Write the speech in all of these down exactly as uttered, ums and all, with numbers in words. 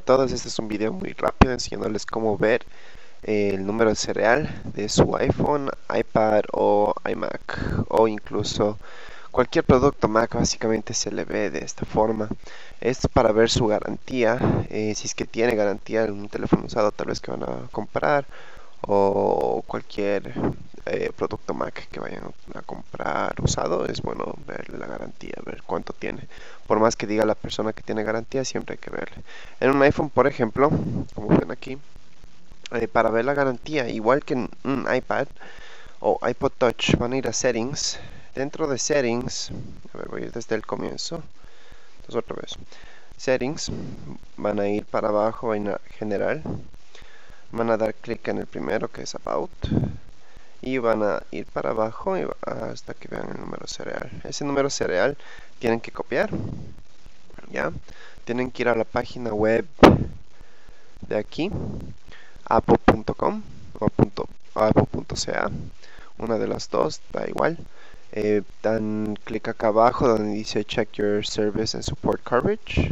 todos, este es un video muy rápido enseñándoles cómo ver eh, el número serial de su iPhone, iPad o iMac o incluso cualquier producto Mac. Básicamente se le ve de esta forma. Esto para ver su garantía, eh, si es que tiene garantía en un teléfono usado tal vez que van a comprar, o cualquier eh, producto Mac que vayan a comprar usado. Es bueno ver la garantía, ver cuánto tiene. Por más que diga la persona que tiene garantía, siempre hay que verle. En un iPhone, por ejemplo, como ven aquí, eh, para ver la garantía, igual que en un iPad o iPod Touch, van a ir a Settings. Dentro de Settings, a ver, voy a ir desde el comienzo. Entonces otra vez, Settings, van a ir para abajo en General. Van a dar clic en el primero, que es About, y van a ir para abajo y hasta que vean el número serial. Ese número serial tienen que copiar, ya. Tienen que ir a la página web de aquí, apple punto com o apple punto ca, una de las dos, da igual. Eh, dan clic acá abajo donde dice Check Your Service and Support Coverage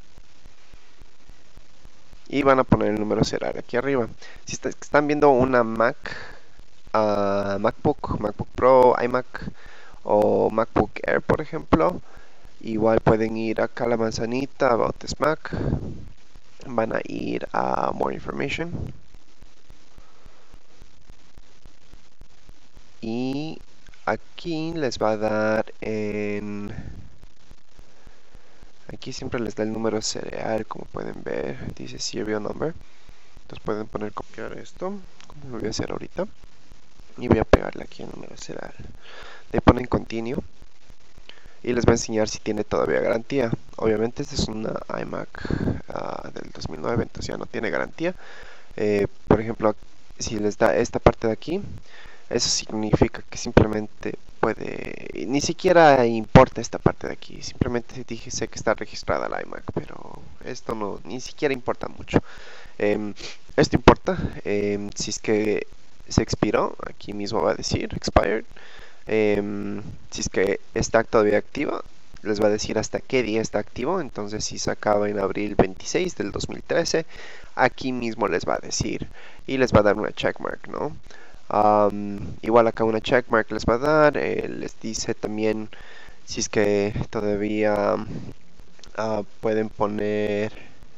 y van a poner el número serial aquí arriba. Si está, están viendo una Mac, uh, MacBook, MacBook Pro, iMac o MacBook Air, por ejemplo, igual pueden ir acá a la manzanita, About this Mac, van a ir a More Information y aquí les va a dar en... Aquí siempre les da el número serial, como pueden ver, dice Serial Number. Entonces pueden poner copiar esto, como lo voy a hacer ahorita, y voy a pegarle aquí el número serial. Le ponen Continue y les va a enseñar si tiene todavía garantía. Obviamente esta es una iMac uh, del dos mil nueve, entonces ya no tiene garantía. Eh, por ejemplo, si les da esta parte de aquí, eso significa que simplemente puede, ni siquiera importa esta parte de aquí, simplemente dice que está registrada la iMac, pero esto no, ni siquiera importa mucho. Eh, esto importa eh, si es que se expiró, aquí mismo va a decir expired. Eh, si es que está todavía activa, les va a decir hasta qué día está activo. Entonces si se acaba en abril veintiséis del dos mil trece, aquí mismo les va a decir y les va a dar una checkmark, ¿no? Um, igual acá una checkmark les va a dar, eh, les dice también si es que todavía uh, pueden ponerle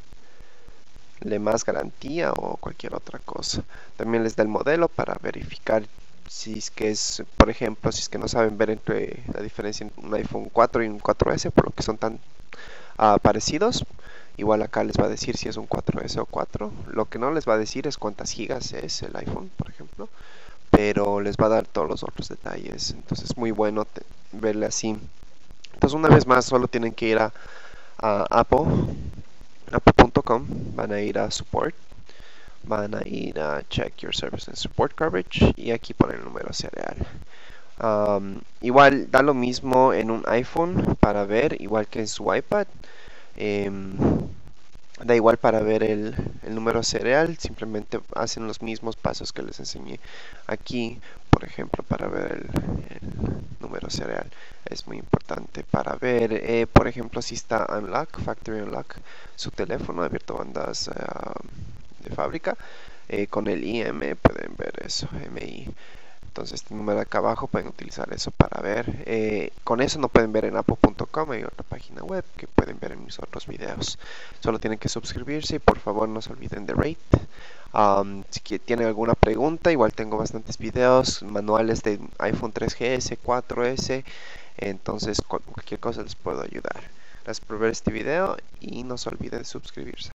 más garantía o cualquier otra cosa. También les da el modelo para verificar si es que es, por ejemplo, si es que no saben ver entre la diferencia entre un iPhone cuatro y un cuatro ese, por lo que son tan uh, parecidos. Igual acá les va a decir si es un cuatro ese o cuatro. Lo que no les va a decir es cuántas gigas es el iPhone, por ejemplo, pero les va a dar todos los otros detalles. Entonces es muy bueno te, verle así. Entonces una vez más solo tienen que ir a, a Apple, apple punto com, van a ir a Support, van a ir a Check Your Service and Support Coverage y aquí ponen el número serial. Um, igual da lo mismo en un iPhone para ver, igual que en su iPad. Eh, da igual para ver el, el número serial, simplemente hacen los mismos pasos que les enseñé aquí. Por ejemplo, para ver el, el número serial es muy importante para ver, eh, por ejemplo, si está Unlock, Factory Unlock, su teléfono abierto bandas uh, de fábrica, eh, con el I M pueden ver eso, M I. Entonces este número de acá abajo pueden utilizar eso para ver. Eh, con eso no pueden ver en apple punto com, hay otra página web que pueden ver en mis otros videos. Solo tienen que suscribirse y por favor no se olviden de rate. Um, si tienen alguna pregunta, igual tengo bastantes videos, manuales de iPhone tres G S, cuatro ese. Entonces cualquier cosa les puedo ayudar. Gracias por ver este video y no se olviden de suscribirse.